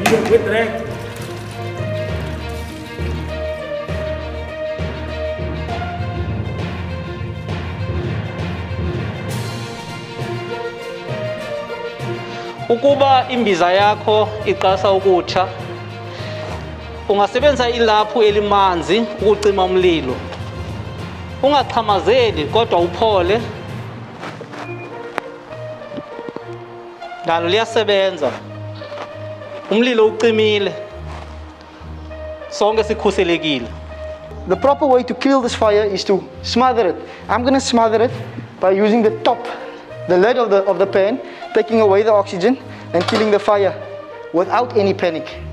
You're with that. Ukuba imbiza yakho iqalisa ukutsha, ungasebenzisa ilaphu elimanzi ukucima umlilo. Ungaxhamazeli kodwa uphole. Nalo liyasebenza. Umlilo ucimile. Sonke sikhuselekile. The proper way to kill this fire is to smother it. I'm going to smother it by using the top, the lid of the pan, taking away the oxygen and killing the fire without any panic.